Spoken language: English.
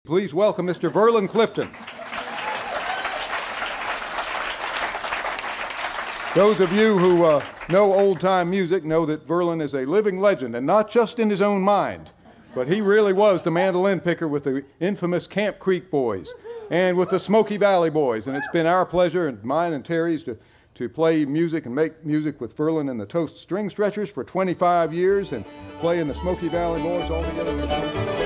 Please welcome Mr. Verlen Clifton. Those of you who know old-time music know that Verlin is a living legend, and not just in his own mind, but he really was the mandolin picker with the infamous Camp Creek Boys and with the Smoky Valley Boys. And it's been our pleasure, and mine and Terry's, to play music and make music with Verlin and the Toast String Stretchers for 25 years and play in the Smoky Valley Boys all together.